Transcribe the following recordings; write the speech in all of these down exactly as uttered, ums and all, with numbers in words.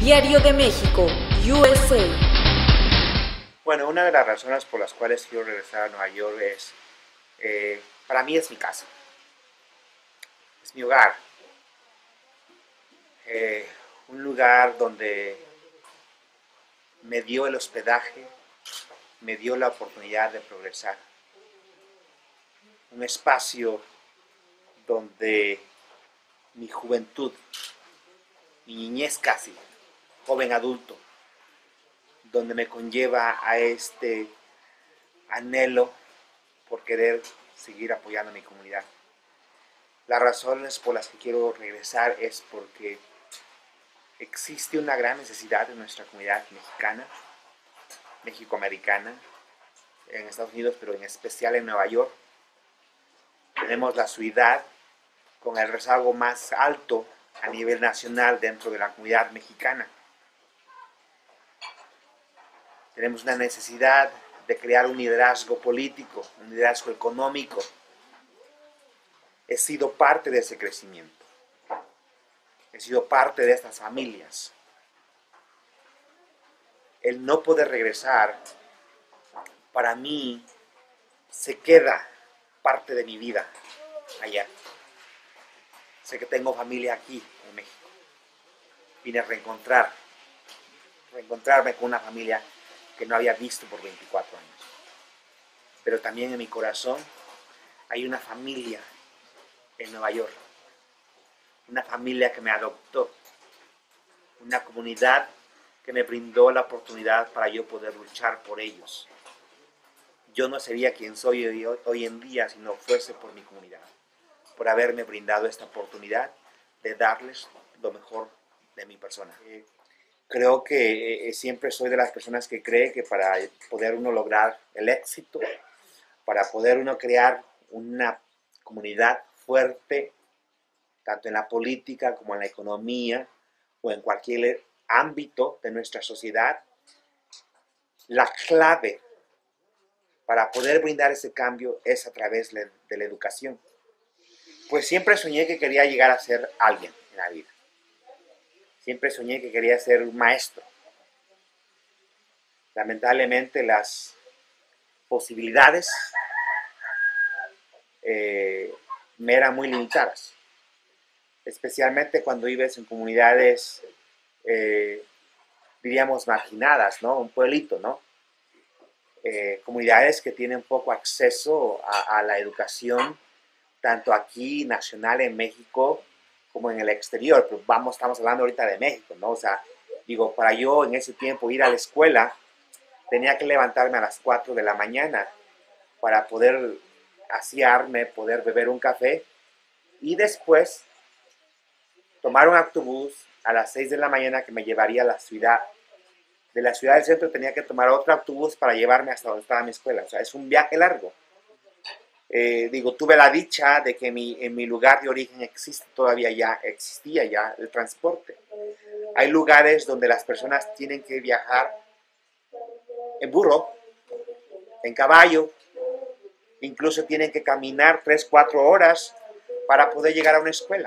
Diario de México, U S A. Bueno, una de las razones por las cuales quiero regresar a Nueva York es, eh, para mí es mi casa, es mi hogar, eh, un lugar donde me dio el hospedaje, me dio la oportunidad de progresar, un espacio donde mi juventud, mi niñez casi, joven adulto, donde me conlleva a este anhelo por querer seguir apoyando a mi comunidad. Las razones por las que quiero regresar es porque existe una gran necesidad en nuestra comunidad mexicana, mexicoamericana, en Estados Unidos, pero en especial en Nueva York. Tenemos la ciudad con el rezago más alto a nivel nacional dentro de la comunidad mexicana. Tenemos una necesidad de crear un liderazgo político, un liderazgo económico. He sido parte de ese crecimiento. He sido parte de estas familias. El no poder regresar, para mí, se queda parte de mi vida allá. Sé que tengo familia aquí en México. Vine a reencontrar, reencontrarme con una familia que no había visto por veinticuatro años. Pero también en mi corazón hay una familia en Nueva York. Una familia que me adoptó. Una comunidad que me brindó la oportunidad para yo poder luchar por ellos. Yo no sería quien soy hoy, hoy en día si no fuese por mi comunidad. Por haberme brindado esta oportunidad de darles lo mejor de mi persona. Eh, creo que eh, siempre soy de las personas que cree que para poder uno lograr el éxito, para poder uno crear una comunidad fuerte, tanto en la política como en la economía o en cualquier ámbito de nuestra sociedad, la clave para poder brindar ese cambio es a través de la educación. Pues siempre soñé que quería llegar a ser alguien en la vida. Siempre soñé que quería ser un maestro. Lamentablemente las posibilidades eh, me eran muy limitadas. Especialmente cuando vives en comunidades, eh, diríamos, marginadas, ¿no? Un pueblito, ¿no? Eh, comunidades que tienen poco acceso a, a la educación, tanto aquí, nacional, en México, como en el exterior. Pero vamos, estamos hablando ahorita de México, ¿no? O sea, digo, para yo en ese tiempo ir a la escuela, tenía que levantarme a las cuatro de la mañana para poder asearme, poder beber un café y después tomar un autobús a las seis de la mañana que me llevaría a la ciudad. De la ciudad del centro tenía que tomar otro autobús para llevarme hasta donde estaba mi escuela. O sea, es un viaje largo. Eh, digo, tuve la dicha de que mi, en mi lugar de origen existe todavía ya, existía ya el transporte. Hay lugares donde las personas tienen que viajar en burro, en caballo, incluso tienen que caminar tres, cuatro horas para poder llegar a una escuela.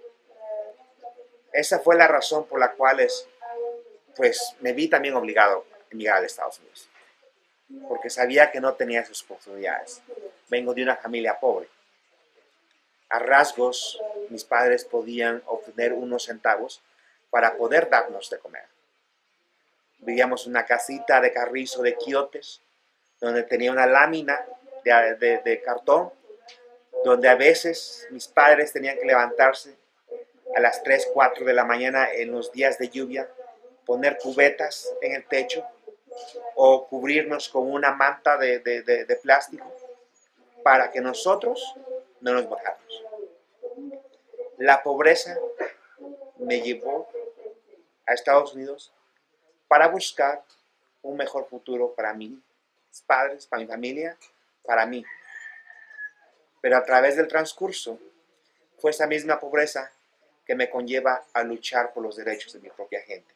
Esa fue la razón por la cual es, pues, me vi también obligado a emigrar a Estados Unidos, porque sabía que no tenía esas oportunidades. Vengo de una familia pobre. A rasgos, mis padres podían obtener unos centavos para poder darnos de comer. Vivíamos en una casita de carrizo de quiotes, donde tenía una lámina de, de, de cartón, donde a veces mis padres tenían que levantarse a las tres, cuatro de la mañana en los días de lluvia, poner cubetas en el techo o cubrirnos con una manta de, de, de, de plástico para que nosotros no nos mojáramos. La pobreza me llevó a Estados Unidos para buscar un mejor futuro para mis padres, para mi familia, para mí. Pero a través del transcurso fue esa misma pobreza que me conlleva a luchar por los derechos de mi propia gente.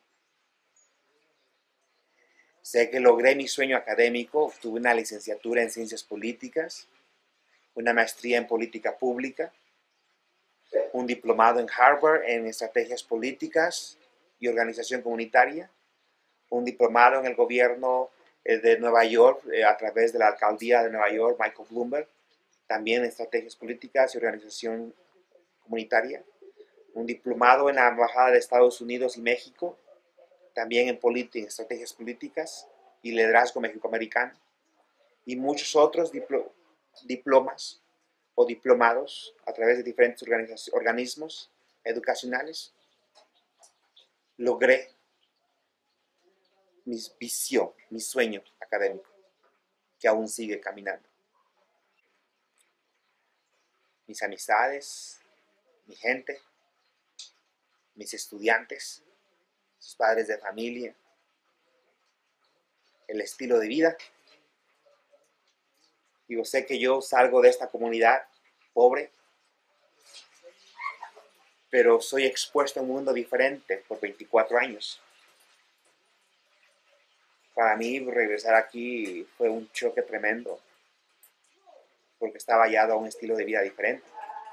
Sé que logré mi sueño académico, obtuve una licenciatura en Ciencias Políticas, una maestría en Política Pública, un diplomado en Harvard en Estrategias Políticas y organización comunitaria, un diplomado en el gobierno eh, de Nueva York eh, a través de la alcaldía de Nueva York, Michael Bloomberg, también en estrategias políticas y organización comunitaria, un diplomado en la Embajada de Estados Unidos y México, también en, en estrategias políticas y liderazgo mexicoamericano, y muchos otros diplo diplomas o diplomados a través de diferentes organismos educacionales. Logré mi visión, mi sueño académico, que aún sigue caminando. Mis amistades, mi gente, mis estudiantes, sus padres de familia, el estilo de vida. Yo sé que yo salgo de esta comunidad pobre, pero soy expuesto a un mundo diferente por veinticuatro años. Para mí regresar aquí fue un choque tremendo, porque estaba hallado a un estilo de vida diferente.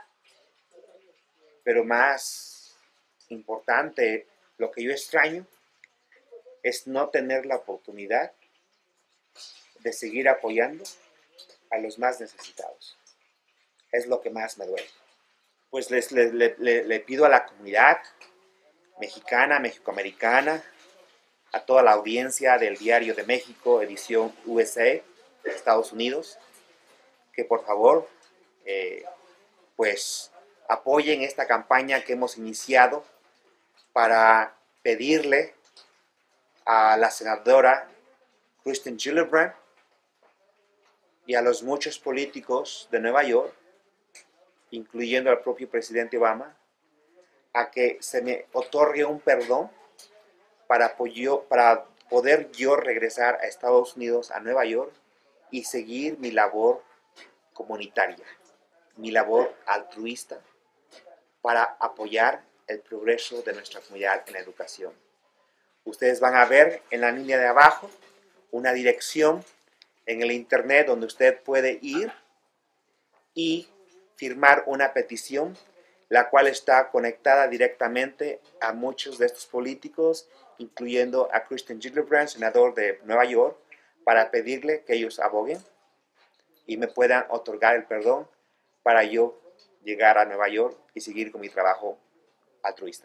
Pero más importante, lo que yo extraño es no tener la oportunidad de seguir apoyando a los más necesitados. Es lo que más me duele. Pues les, les, le, le, le pido a la comunidad mexicana, mexicoamericana, a toda la audiencia del Diario de México, edición U S A, Estados Unidos, que por favor, eh, pues apoyen esta campaña que hemos iniciado para pedirle a la senadora Kirsten Gillibrand y a los muchos políticos de Nueva York, incluyendo al propio presidente Obama, a que se me otorgue un perdón para, apoyo, para poder yo regresar a Estados Unidos, a Nueva York, y seguir mi labor comunitaria, mi labor altruista, para apoyar el progreso de nuestra comunidad en la educación. Ustedes van a ver en la línea de abajo una dirección en el internet donde usted puede ir y firmar una petición, la cual está conectada directamente a muchos de estos políticos, incluyendo a Kirsten Gillibrand, senador de Nueva York, para pedirle que ellos aboguen y me puedan otorgar el perdón para yo llegar a Nueva York y seguir con mi trabajo altruista.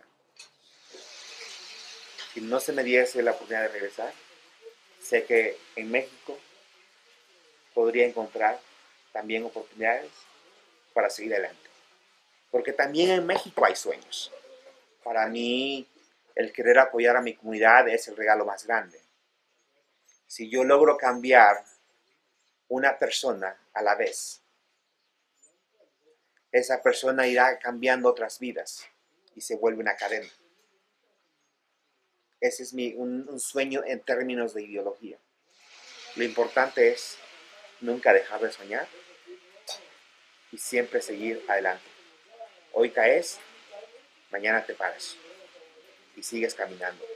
Si no se me diese la oportunidad de regresar, sé que en México podría encontrar también oportunidades para seguir adelante. Porque también en México hay sueños. Para mí, el querer apoyar a mi comunidad es el regalo más grande. Si yo logro cambiar una persona a la vez, esa persona irá cambiando otras vidas y se vuelve una cadena. Ese es mi, un, un sueño en términos de ideología. Lo importante es nunca dejar de soñar y siempre seguir adelante. Hoy caes, mañana te paras y sigues caminando.